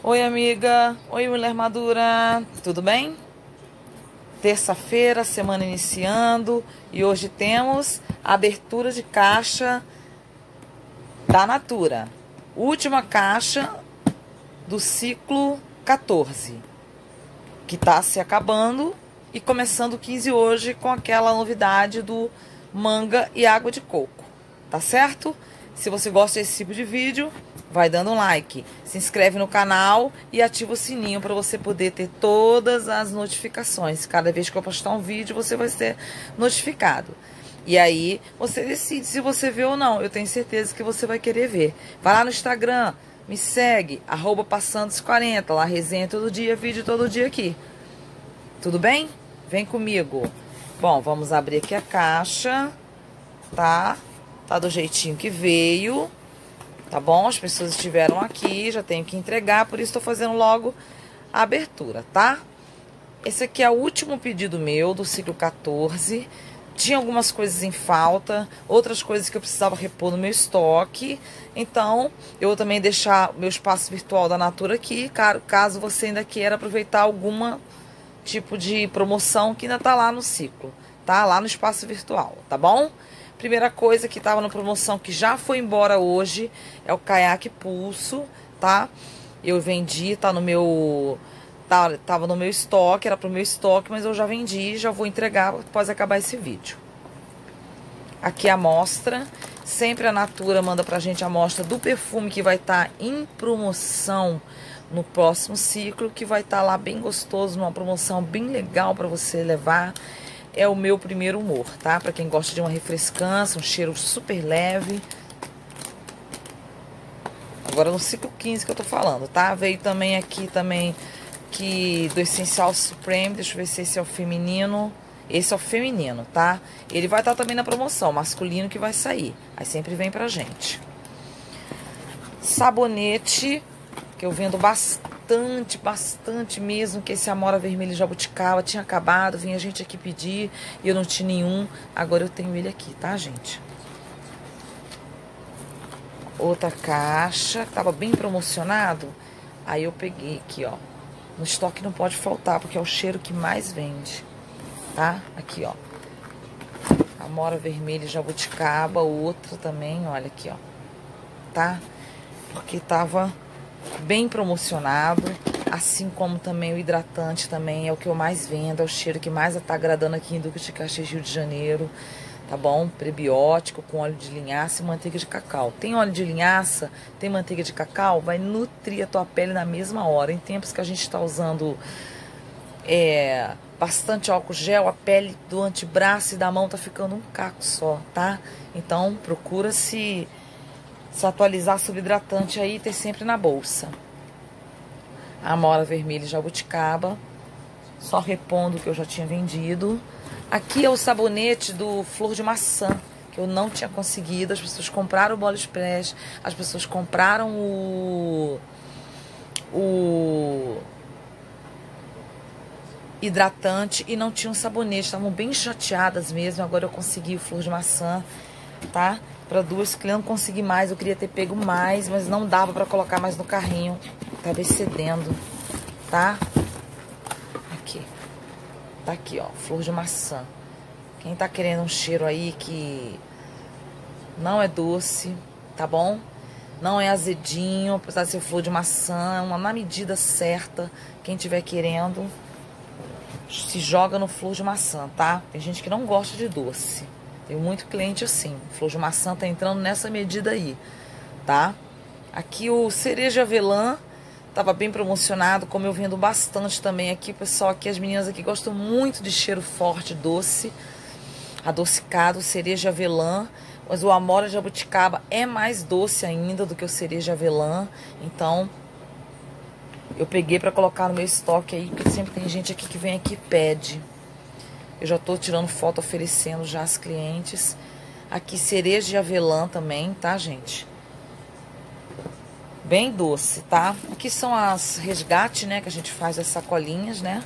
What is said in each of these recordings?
Oi, amiga. Oi, mulher madura. Tudo bem? Terça-feira, semana iniciando e hoje temos a abertura de caixa da Natura. Última caixa do ciclo 14, que está se acabando e começando o 15 hoje com aquela novidade do manga e água de coco. Tá certo? Se você gosta desse tipo de vídeo, vai dando um like, se inscreve no canal e ativa o sininho para você poder ter todas as notificações. Cada vez que eu postar um vídeo, você vai ser notificado. E aí, você decide se você vê ou não. Eu tenho certeza que você vai querer ver. Vai lá no Instagram, me segue, @passandos40. Lá resenha todo dia, vídeo todo dia aqui. Tudo bem? Vem comigo. Bom, vamos abrir aqui a caixa, tá? Tá do jeitinho que veio, tá bom? As pessoas estiveram aqui, já tenho que entregar, por isso estou fazendo logo a abertura, tá? Esse aqui é o último pedido meu do ciclo 14. Tinha algumas coisas em falta, outras coisas que eu precisava repor no meu estoque. Então, eu vou também deixar o meu espaço virtual da Natura aqui, caso você ainda queira aproveitar alguma tipo de promoção que ainda tá lá no ciclo, tá? Lá no espaço virtual, tá bom? Primeira coisa que tava na promoção, que já foi embora hoje, é o caiaque pulso, tá? Eu vendi, tá no meu... Tava no meu estoque, era pro meu estoque, mas eu já vendi, já vou entregar após acabar esse vídeo. Aqui a amostra. Sempre a Natura manda pra gente a amostra do perfume que vai estar em promoção no próximo ciclo, que vai estar lá bem gostoso, numa promoção bem legal pra você levar. É o meu primeiro humor, tá? Pra quem gosta de uma refrescância, um cheiro super leve. Agora no ciclo 15 que eu tô falando, tá? Veio também aqui que do Essencial Supreme, deixa eu ver se esse é o feminino. Esse é o feminino, tá? Ele vai estar também na promoção, masculino que vai sair. Aí sempre vem pra gente. Sabonete, que eu vendo bastante mesmo, que esse Amora Vermelho Jabuticaba tinha acabado, vinha gente aqui pedir e eu não tinha nenhum, agora eu tenho ele aqui, tá, gente? Outra caixa, tava bem promocionado, aí eu peguei aqui, ó, no estoque não pode faltar, porque é o cheiro que mais vende, tá? Aqui, ó, Amora Vermelho Jabuticaba, outra também, olha aqui, ó, tá? Porque tava bem promocionado, assim como também o hidratante também é o que eu mais vendo, é o cheiro que mais tá agradando aqui em Duque de Caxias, Rio de Janeiro, tá bom? Prebiótico com óleo de linhaça e manteiga de cacau. Tem óleo de linhaça, tem manteiga de cacau, vai nutrir a tua pele na mesma hora. Em tempos que a gente tá usando bastante álcool gel, a pele do antebraço e da mão tá ficando um caco só, tá? Então procura se atualizar sobre hidratante aí, ter sempre na bolsa. Amora Vermelho Jabuticaba, só repondo o que eu já tinha vendido. Aqui é o sabonete do Flor de Maçã, que eu não tinha conseguido. As pessoas compraram o Body Splash, as pessoas compraram o hidratante e não tinham sabonete, estavam bem chateadas mesmo. Agora eu consegui o Flor de Maçã, tá? Para duas, que eu não consegui mais, eu queria ter pego mais, mas não dava para colocar mais no carrinho, tava excedendo, tá? Aqui, tá aqui, ó, Flor de Maçã. Quem tá querendo um cheiro aí que não é doce, tá bom? Não é azedinho, apesar de ser flor de maçã, na medida certa. Quem tiver querendo, se joga no flor de maçã, tá? Tem gente que não gosta de doce. Tem muito cliente assim. Flor de maçã tá entrando nessa medida aí, tá? Aqui o cereja avelã tava bem promocionado, como eu vendo bastante também aqui. O pessoal aqui, as meninas aqui gostam muito de cheiro forte, doce, adocicado, cereja avelã. Mas o Amora Jabuticaba é mais doce ainda do que o cereja avelã. Então, eu peguei pra colocar no meu estoque aí, porque sempre tem gente aqui que vem aqui e pede. Eu já tô tirando foto, oferecendo já às clientes. Aqui cereja de avelã também, tá, gente? Bem doce, tá? Aqui são as resgate, né, que a gente faz as sacolinhas, né?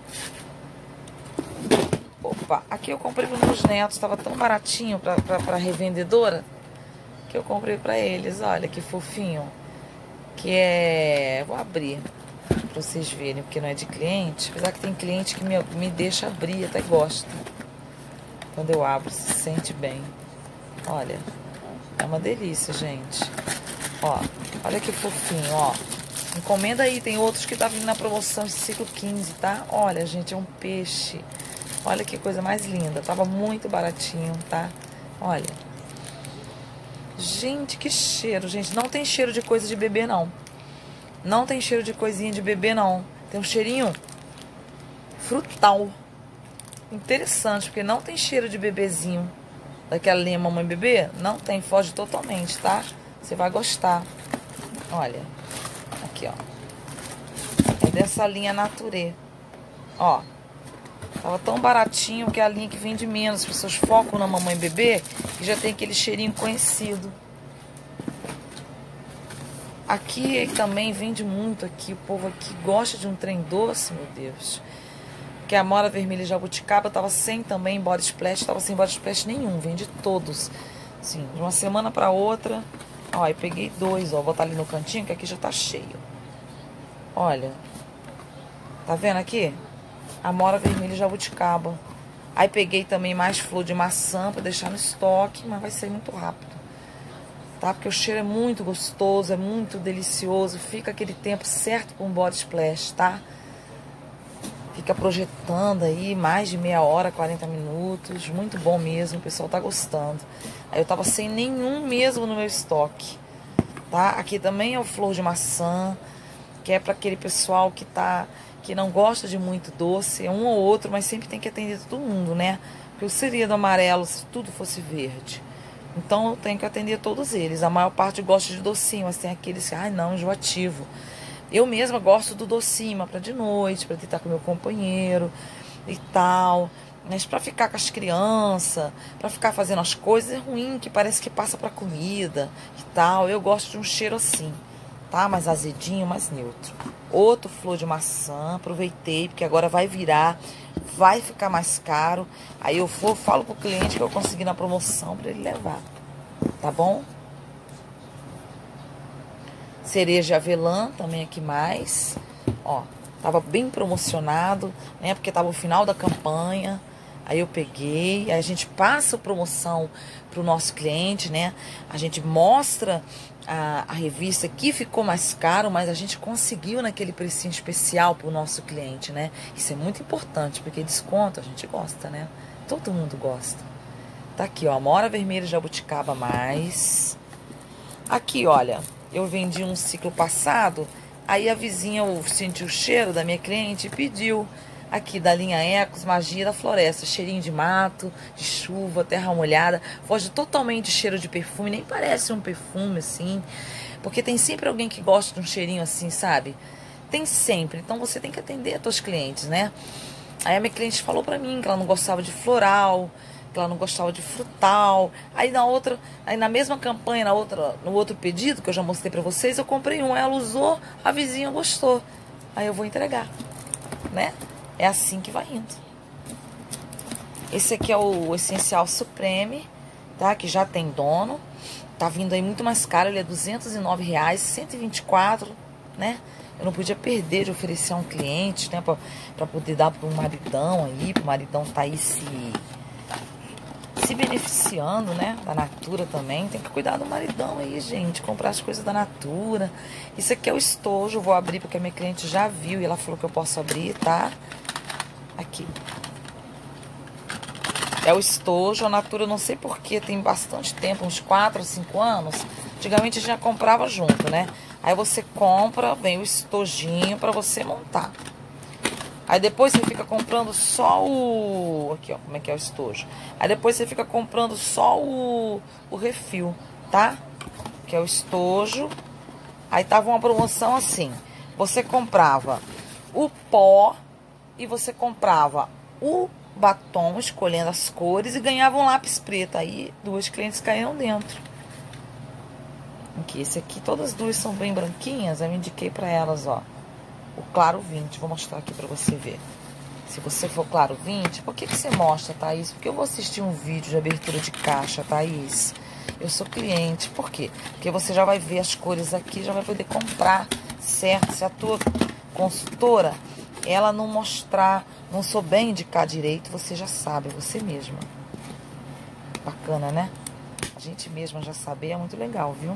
Opa, aqui eu comprei para meus netos, tava tão baratinho pra revendedora, que eu comprei pra eles, olha que fofinho. Que é... Vou abrir pra vocês verem, porque não é de cliente. Apesar que tem cliente que me deixa abrir, até gosta. Quando eu abro, se sente bem. Olha, é uma delícia, gente. Ó, olha que fofinho, ó. Encomenda aí, tem outros que tá vindo na promoção esse ciclo 15, tá? Olha, gente, é um peixe. Olha que coisa mais linda. Tava muito baratinho, tá? Olha. Gente, que cheiro, gente. Não tem cheiro de coisa de bebê, não. Não tem cheiro de coisinha de bebê, não. Tem um cheirinho frutal. Interessante, porque não tem cheiro de bebezinho. Daquela linha mamãe bebê. Não tem, foge totalmente, tá? Você vai gostar. Olha. Aqui, ó. É dessa linha Nature. Ó. Tava tão baratinho que é a linha que vende menos. As pessoas focam na mamãe bebê e já tem aquele cheirinho conhecido. Aqui também vende muito aqui. O povo aqui gosta de um trem doce, meu Deus. Que a Amora Vermelha Jabuticaba tava sem também body splash. Tava sem body splash nenhum. Vende todos. Assim, de uma semana pra outra. Ó, eu peguei 2, ó. Vou botar ali no cantinho que aqui já tá cheio. Olha. Tá vendo aqui? Amora Vermelha Jabuticaba. Aí peguei também mais flor de maçã pra deixar no estoque, mas vai ser muito rápido. Tá? Porque o cheiro é muito gostoso, é muito delicioso. Fica aquele tempo certo com um body splash, tá? Fica projetando aí mais de meia hora, 40 minutos. Muito bom mesmo, o pessoal tá gostando. Aí eu tava sem nenhum mesmo no meu estoque. Tá? Aqui também é o flor de maçã, que é para aquele pessoal que não gosta de muito doce. É um ou outro, mas sempre tem que atender todo mundo, né? Porque eu seria do amarelo se tudo fosse verde. Então eu tenho que atender todos eles. A maior parte gosta de docinho, mas tem aqueles que, ai não, enjoativo. Eu mesma gosto do docinho, mas pra de noite, pra tentar com meu companheiro e tal. Mas pra ficar com as crianças, pra ficar fazendo as coisas, é ruim, que parece que passa pra comida e tal. Eu gosto de um cheiro assim, tá? Mais azedinho, mais neutro. Outro flor de maçã, aproveitei, porque agora vai virar, vai ficar mais caro. Aí eu falo pro cliente que eu consegui na promoção pra ele levar, tá bom? Cereja avelã, também aqui mais. Ó, tava bem promocionado, né? Porque tava o final da campanha. Aí eu peguei, aí a gente passa a promoção pro nosso cliente, né? A gente mostra a revista que ficou mais caro, mas a gente conseguiu naquele precinho especial pro nosso cliente, né? Isso é muito importante, porque desconto a gente gosta, né? Todo mundo gosta. Tá aqui, ó, Amora Vermelha Jabuticaba mais. Aqui, olha, eu vendi um ciclo passado, aí a vizinha sentiu o cheiro da minha cliente e pediu. Aqui da linha Ecos, Magia da Floresta, cheirinho de mato, de chuva, terra molhada, foge totalmente de cheiro de perfume, nem parece um perfume assim, porque tem sempre alguém que gosta de um cheirinho assim, sabe? Tem sempre, então você tem que atender a seus clientes, né? Aí a minha cliente falou pra mim que ela não gostava de floral, que ela não gostava de frutal. Aí na mesma campanha, no outro pedido que eu já mostrei pra vocês, eu comprei um, ela usou, a vizinha gostou. Aí eu vou entregar, né? É assim que vai indo. Esse aqui é o Essencial Supreme, tá? Que já tem dono. Tá vindo aí muito mais caro, ele é R$209, 124, né? Eu não podia perder de oferecer a um cliente, né? Pra poder dar pro maridão aí, pro maridão tá aí se beneficiando, né? Da Natura também. Tem que cuidar do maridão aí, gente. Comprar as coisas da Natura. Isso aqui é o estojo. Vou abrir porque a minha cliente já viu e ela falou que eu posso abrir, tá? Aqui. É o estojo. A Natura, não sei porquê, tem bastante tempo, uns 4 ou 5 anos. Antigamente a gente já comprava junto, né? Aí você compra, vem o estojinho pra você montar. Aí depois você fica comprando só o... Aqui, ó, como é que é o estojo. Aí depois você fica comprando só o refil, tá? Que é o estojo. Aí tava uma promoção assim. Você comprava o pó e você comprava o batom, escolhendo as cores, e ganhava um lápis preto. Aí 2 clientes caíram dentro. Aqui, esse aqui, todas as 2 são bem branquinhas. Eu indiquei pra elas, ó. O claro 20, vou mostrar aqui pra você ver. Se você for claro 20, por que você mostra, Thaís? Porque eu vou assistir um vídeo de abertura de caixa, Thaís. Eu sou cliente. Por quê? Porque você já vai ver as cores aqui, já vai poder comprar, certo? Se a tua consultora, ela não mostrar, não souber indicar direito, você já sabe, você mesma. Bacana, né? A gente mesma já saber é muito legal, viu?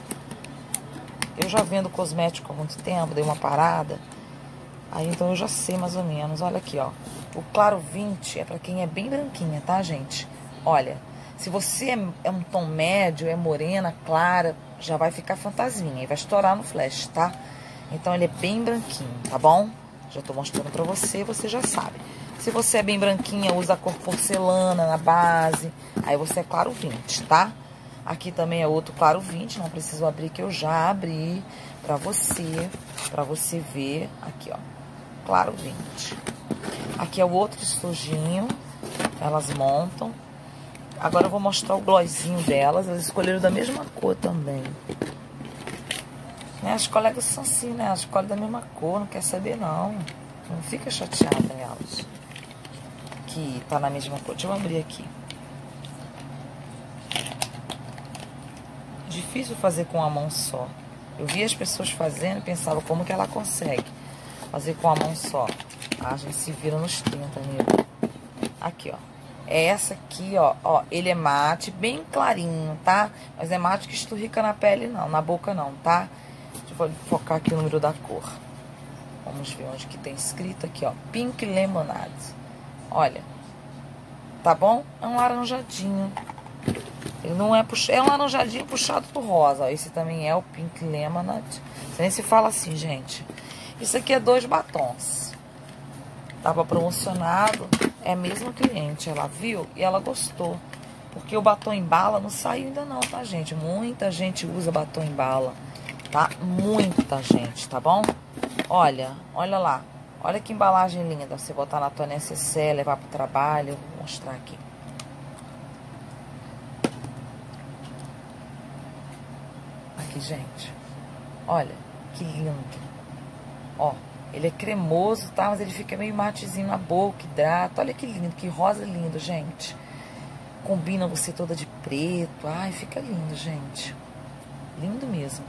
Eu já vendo cosmético há muito tempo, dei uma parada. Aí então eu já sei mais ou menos. Olha aqui, ó. O claro 20 é pra quem é bem branquinha, tá, gente? Olha, se você é um tom médio, é morena, clara, já vai ficar fantasminha e vai estourar no flash, tá? Então ele é bem branquinho, tá bom? Já tô mostrando pra você, você já sabe. Se você é bem branquinha, usa a cor porcelana na base. Aí você é claro 20, tá? Aqui também é outro claro 20, não preciso abrir, que eu já abri pra você ver. Aqui, ó, claro 20. Aqui é o outro estojinho, elas montam. Agora eu vou mostrar o glossinho delas, elas escolheram da mesma cor também. Né? As colegas são assim, né? Elas escolhem da mesma cor, não quer saber não. Não fica chateada elas. Que tá na mesma cor. Deixa eu abrir aqui. Difícil fazer com a mão só. Eu vi as pessoas fazendo e pensava como que ela consegue fazer com a mão só. Ah, a gente se vira nos 30, amigo. Aqui, ó. É essa aqui, ó. Ó, ele é mate, bem clarinho, tá? Mas é mate que esturrica na pele não, na boca não, tá? Deixa eu focar aqui o número da cor. Vamos ver onde que tem escrito aqui, ó. Pink Lemonade. Olha. Tá bom? É um laranjadinho. Ele não é é um laranjadinho puxado pro rosa. Ó. Esse também é o Pink Lemonade. Você nem se fala assim, gente. Isso aqui é 2 batons. Tava promocionado. É a mesma cliente. Ela viu e ela gostou. Porque o batom em bala não saiu ainda não, tá, gente? Muita gente usa batom em bala. Tá? Muita gente, tá bom? Olha, olha lá. Olha que embalagem linda. Você botar na tua necessaire, levar pro trabalho. Eu vou mostrar aqui. Aqui, gente. Olha, que lindo. Ó, ele é cremoso, tá? Mas ele fica meio matezinho na boca, hidrata. Olha que lindo, que rosa lindo, gente. Combina você toda de preto. Ai, fica lindo, gente. Lindo mesmo.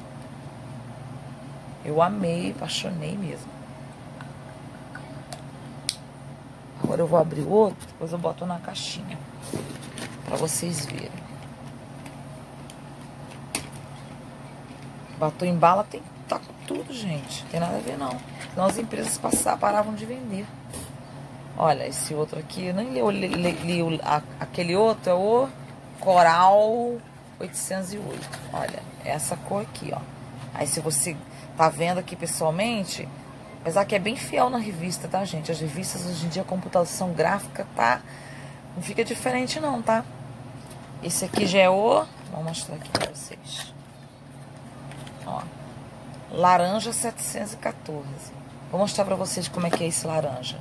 Eu amei, apaixonei mesmo. Agora eu vou abrir o outro, depois eu boto na caixinha. Pra vocês verem. Batom em bala tem, tá com tudo, gente. Não tem nada a ver, não. Senão as empresas paravam de vender. Olha, esse outro aqui, eu nem li aquele outro é o Coral 808. Olha, essa cor aqui, ó. Aí se você tá vendo aqui pessoalmente, apesar que é bem fiel na revista, tá, gente? As revistas hoje em dia, a computação gráfica tá... Não fica diferente não, tá? Esse aqui já é o... Vou mostrar aqui pra vocês. Ó. Laranja 714. Vou mostrar pra vocês como é que é esse laranja.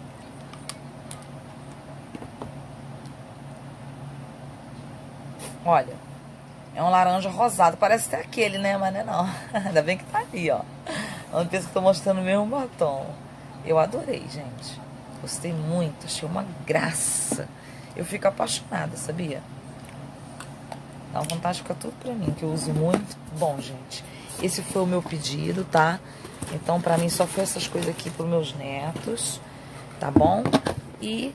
Olha. É um laranja rosado. Parece até aquele, né? Mas não é não. Ainda bem que tá ali, ó. Não pensa que eu tô mostrando o mesmo batom. Eu adorei, gente. Gostei muito. Achei uma graça. Eu fico apaixonada, sabia? Dá vontade de ficar tudo pra mim, que eu uso muito. Bom, gente, esse foi o meu pedido, tá? Então, pra mim, só foi essas coisas aqui pros meus netos, tá bom? E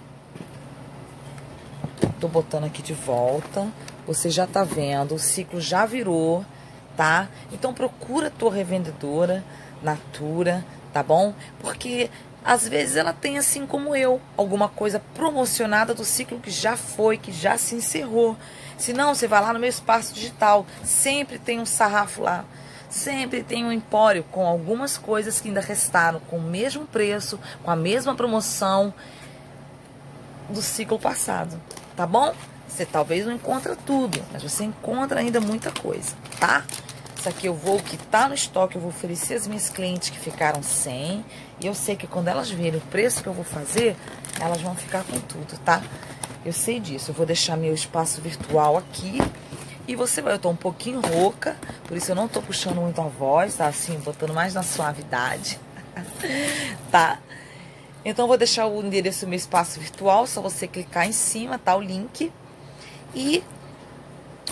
tô botando aqui de volta. Você já tá vendo, o ciclo já virou, tá? Então, procura a tua revendedora, Natura, tá bom? Porque às vezes ela tem, assim como eu, alguma coisa promocionada do ciclo que já foi, que já se encerrou. Se não, você vai lá no meu espaço digital, sempre tem um sarrafo lá, sempre tem um empório com algumas coisas que ainda restaram com o mesmo preço, com a mesma promoção do ciclo passado, tá bom? Você talvez não encontra tudo, mas você encontra ainda muita coisa, tá? Isso aqui eu vou, o que tá no estoque, eu vou oferecer às minhas clientes que ficaram sem. E eu sei que quando elas verem o preço que eu vou fazer, elas vão ficar com tudo, tá? Eu sei disso. Eu vou deixar meu espaço virtual aqui. E você vai, eu tô um pouquinho rouca, por isso eu não tô puxando muito a voz, tá? Assim, botando mais na suavidade, tá? Então eu vou deixar o endereço do meu espaço virtual, só você clicar em cima, tá? O link. E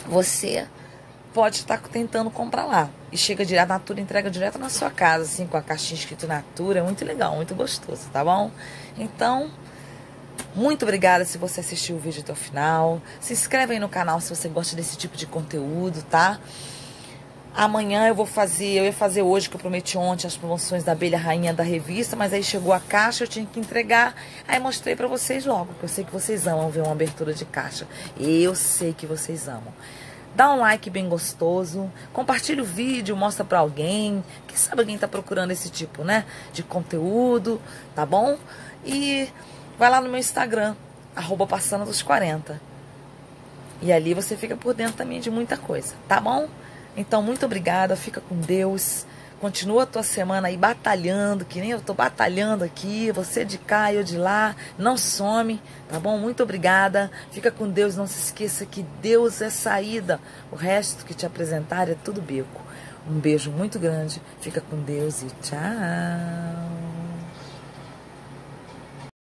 você pode estar tentando comprar lá. E chega direto, a Natura entrega direto na sua casa, assim, com a caixinha escrito Natura. É muito legal, muito gostoso, tá bom? Então, muito obrigada se você assistiu o vídeo até o final. Se inscreve aí no canal se você gosta desse tipo de conteúdo, tá? Amanhã eu ia fazer hoje, que eu prometi ontem, as promoções da Abelha Rainha da revista, mas aí chegou a caixa, eu tinha que entregar, aí mostrei pra vocês logo, porque eu sei que vocês amam ver uma abertura de caixa. Eu sei que vocês amam. Dá um like bem gostoso, compartilha o vídeo, mostra pra alguém, quem sabe alguém tá procurando esse tipo, né, de conteúdo, tá bom? E vai lá no meu Instagram, @passandodos40. E ali você fica por dentro também de muita coisa, tá bom? Então, muito obrigada, fica com Deus. Continua a tua semana aí batalhando, que nem eu tô batalhando aqui. Você de cá e eu de lá. Não some, tá bom? Muito obrigada. Fica com Deus. Não se esqueça que Deus é saída. O resto que te apresentar é tudo beco. Um beijo muito grande. Fica com Deus e tchau.